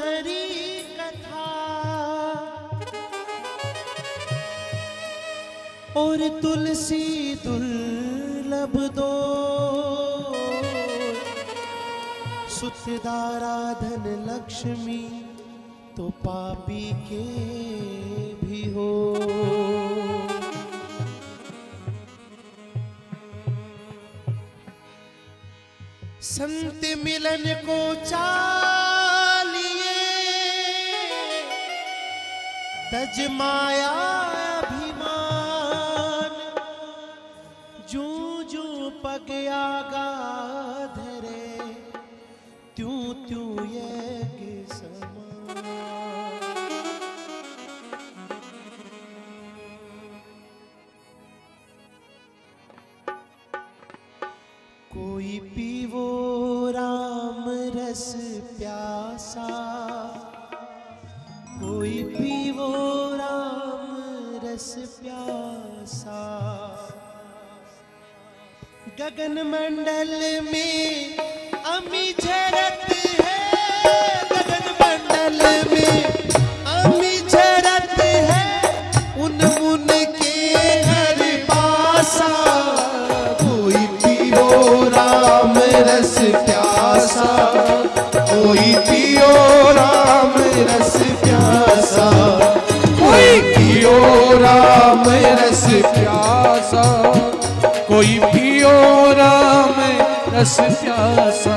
हरि कथा और तुलसी दुर्लभ दो, सुतदाराधन लक्ष्मी तो पापी के भी हो। संत मिलन को चालिए तज माया अभिमान, जूं जूं पग आगा धरे त्यों त्यों ये के समान। कोई पीवो राम रस प्यासा, कोई पीवो राम रस प्यासा। गगन मंडल में अमी झरत है, गगन मंडल में अमी झरत है, उन मुन के घर पासा। कोई पियो राम रस प्यासा, कोई पियो राम रस प्यासा, कोई पियो राम रस प्यासा, कोई पियो राम रस प्यासा।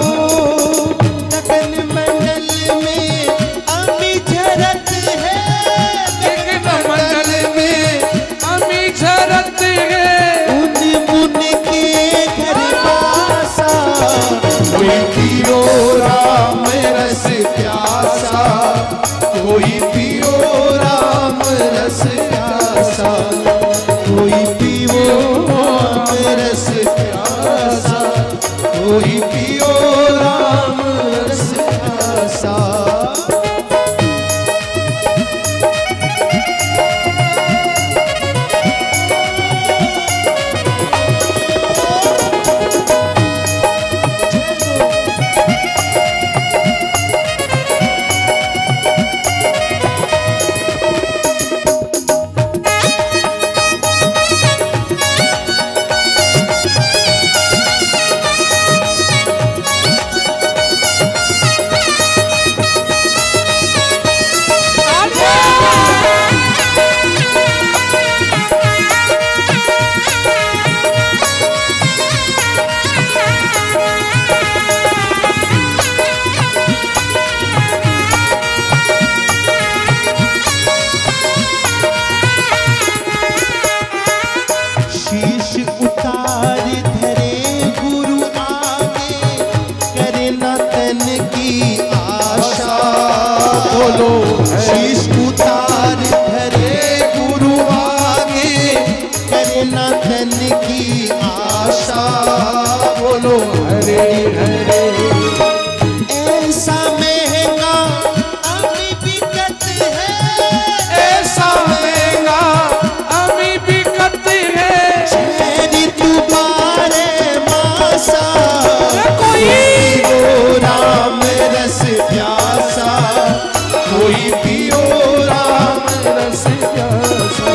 गगन मंडल में अमी झरत है, गगन मंडल में अमी झरत है, उन मुन के घर पासा। कोई पियो राम रस प्यासा, कोई पियो राम रस प्यासा, कोई पियो राम रस प्यासा, कोई पियो राम रस प्यासा। शीश उतार धरे गुरु आगे, करे ना धन की आशा। बोलो हरे हरे। ऐसा महंगा अमी बिकत है, ऐसा महंगा अमी बिकत है, शहरी तुम्हारे मासा। कोई पियो राम रस प्यासा, कोई पियो राम रस प्यासा।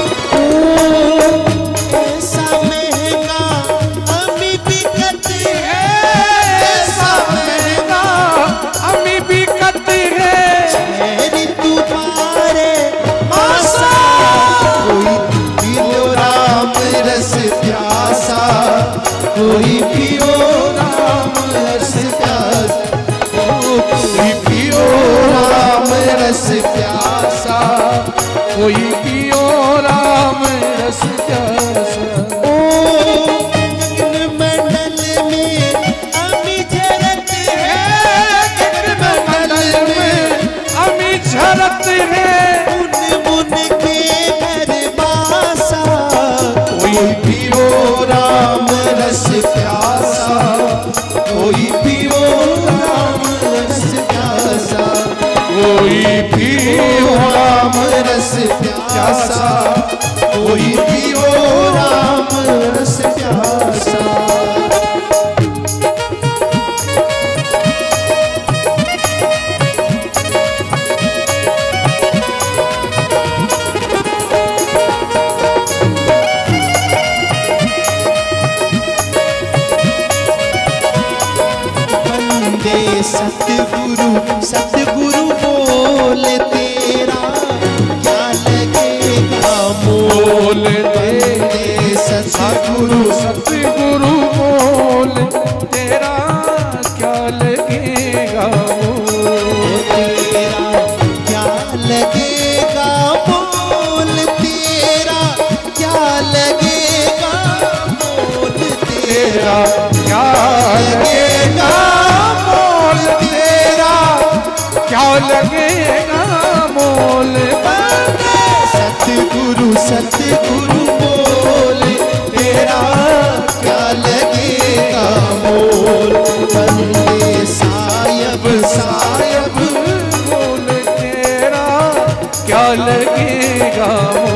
ऐसा महंगा अमी बिकत है, ऐसा महंगा अमी बिकत है, शहरी तुम्हारे मासा। कोई पियो राम रस प्यासा, कोई पियो राम रस प्यासा, कोई पियो राम रस प्यासा, कोई पियो राम रस प्यासा। ओ गगन मंडल में अमी झरत है, गगन मंडल में अमी झरत है, उन मुन के घर बासा। कोई पियो राम रस प्यासा, कोई पियो राम रस प्यासा, कोई पियो राम रस प्यासा, कोई पियो राम रस प्यासा। सतगुरु बोल तेरा क्या लगेगा मोल बंदे सतगुरु सतगुरु बोल तेरा क्या लगेगा तेरा क्या लगेगा मोल तेरा क्या लगेगा मोल तेरा क्या लगेगा मोल तेरा क्या लगेगा मोल सतगुरु सतगुरु बोल तेरा क्या लगेगा मोल बंदे सायब सायब बोल तेरा क्या लगेगा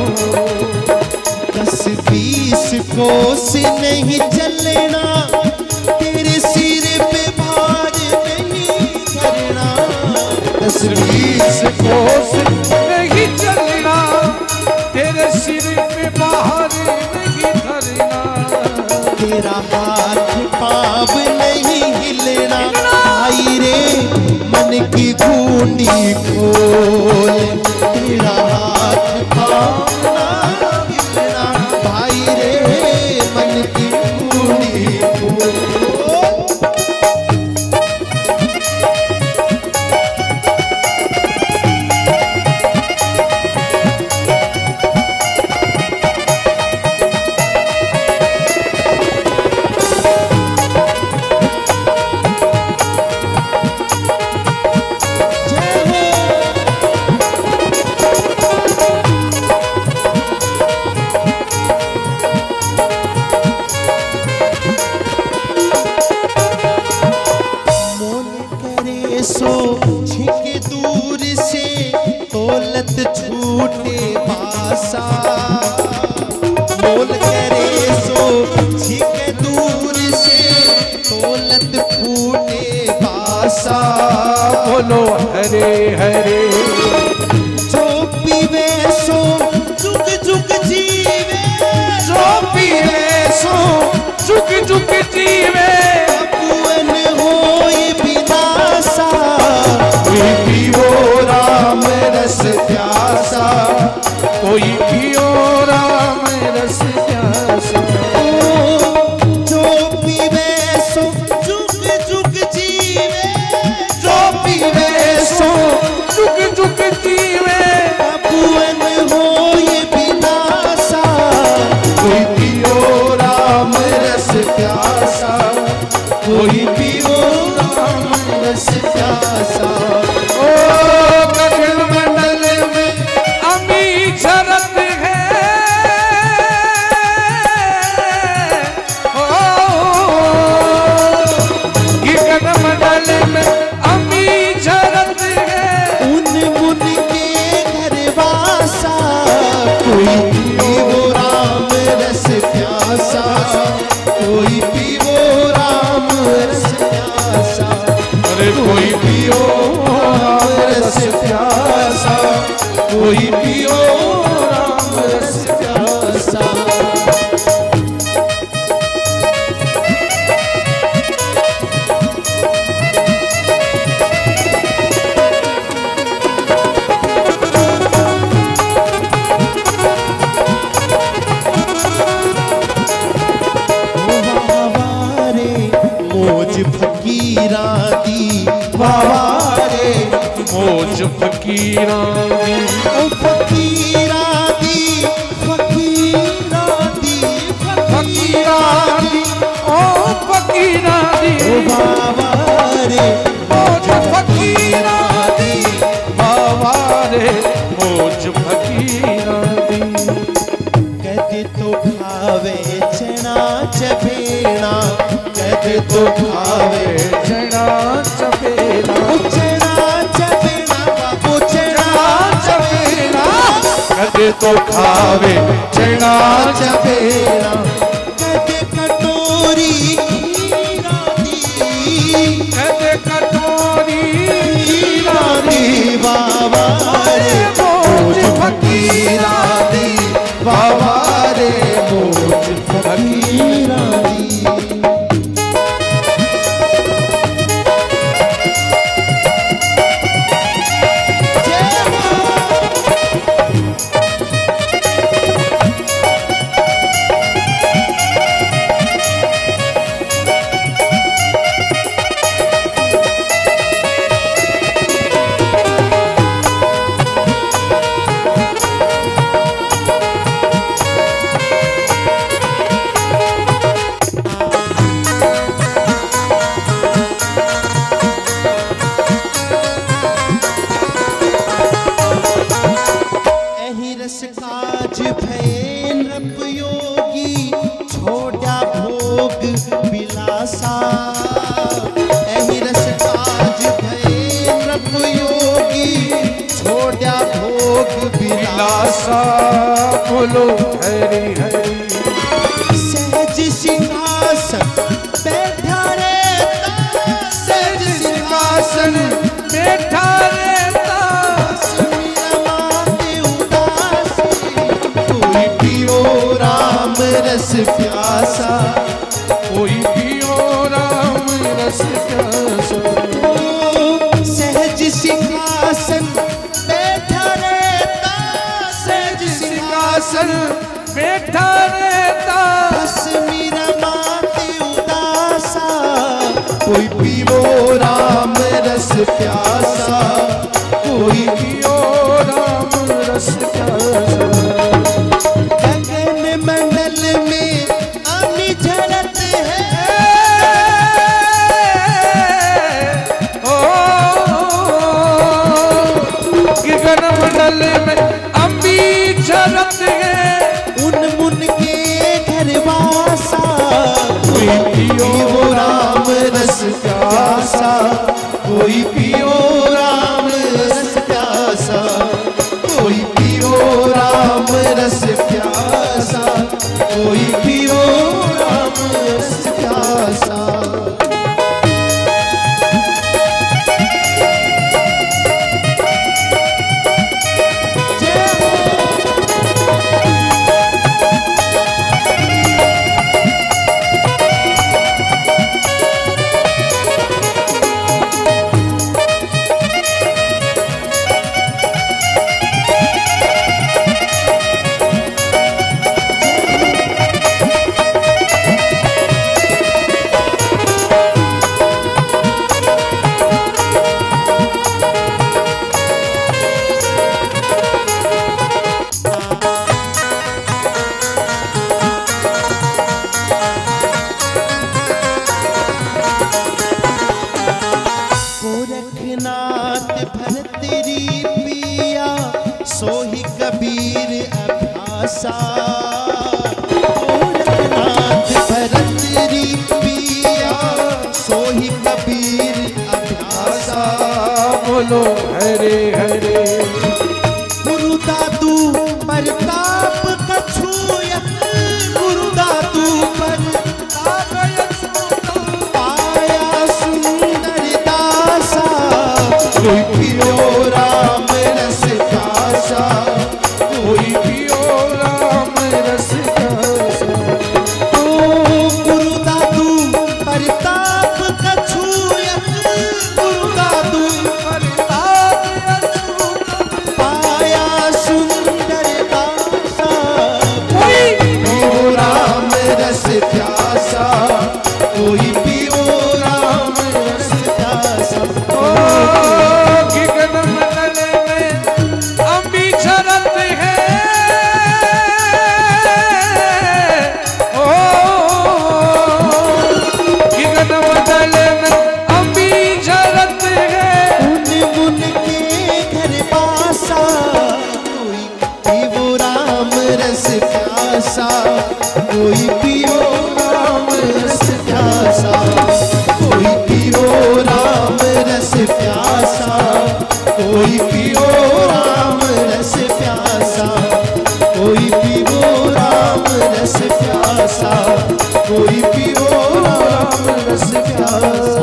10-20 कोस नहीं चलना तेरे सिर पे भार नहीं करना 10-20 कोस नहीं चलना तेरे सिर पे बाहर नहीं धरना तेरा हाथ पाव नहीं हिलना भाई रे मन की खूंडी खोल तेरा हाथ पाव ना हिलना भाई रे मन की खूंडी खोल सो छिके दूर से दौलत छूटे पासा मोल करे सो छिके दूर से दौलत फूटे पासा बोलो हरे हरे जो पीवे सो जुग जुग जीवे जो पीवे सो जुग जुग जीवे अपुअन होई बिनासा कोई पियो राम रस प्यासा कोई पियो राम रस प्यासा जो पीवे सो जुग जुग जीवे जो पीवे सो जुग जुग जीवे अपुअन होई बिनासा कोई पियो राम रस प्यासा कोई पियो राम रस प्यासा ओ कपिल मंडल में अमी झरत है ओ गगन मंडल में अमी झरत है उन मुन के घर वासा कोई पीवो राम रस प्यासा कोई पीवो राम रस प्यासा अरे कोई पियो राम रस प्यासा कोई पियो राम रस प्यासा मौज फकीरा दी वावारे मौज फकीरा दी ओ फकीरा दी फकीरा दी फकीरा दी ओ फकीरा दी ओ वावारे मौज फकीरा दी बाबा रे मौज फकीरा दी कदे तो खावे चना चबेना कदे तो खावे चना चपेना चना चबेना बाबू चना चबेना कदे तो खावे चना चबेना कदे कटोरी खीरा दी कदे कटोरी खीरा दी बाबा रे मौज फकीरा दी बाबा रे मौज फकीरा दी प्यासा बोलो हरि हरि। सहज सिंहासन बैठा रहता, सहज सिंहासन बैठा रहता, रमाते उदासी, कोई पियो राम रस प्यासा, कोई पियो राम रस प्यासा। सहज सिंहासन बैठा रहता, सहज सिंहासन बैठा रहता, भस्मी रमाते उदासा, कोई पियो राम रस प्यासा, कोई पियो राम रस प्यासा। गगन मंडल में अमी झड़त है, गगन मंडल में अम्बी झरत है, उन मुन के घर वासा, कोई पियो राम रस प्यासा, कोई पियो राम रस प्यासा, कोई पियो राम रस प्यासा, कोई पियो राम रस प्यासा। गोरखनाथ भरतरी पिया, सोही कबीर अभ्यासा, गोरखनाथ भरतरी पिया, सोही कबीर अभ्यासा, बोलो हरे हरे। गुरु दादू प्रताप कछुयत, गुरु दादू प्रताप पाया सुंदर दासा, कोई पियो राम रस प्यासा, कोई पियो राम रस प्यासा। ओ गुरु दादू प्रताप कछुयत, गुरु दादू पाया सुंदर दासा, कोई पियो राम रस प्यासा, कोई पियो राम रस प्यासा। गगन मंडल में अम्बी झरत है, गगन मंडल में अम्बी झरत है, उन मुन के घर पासा, कोई पियो राम रस प्यासा, कोई पियो राम रस प्यासा, कोई पियो राम रस प्यासा, कोई पियो राम रस प्यासा, कोई पियो राम रस प्यासा, कोई पियो राम रस प्यासा।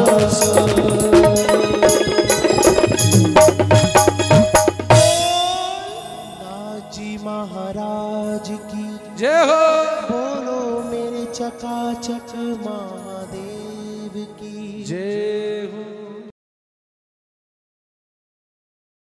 नाजी महाराज की जय हो। बोलो मेरे चकाचक महादेव की जय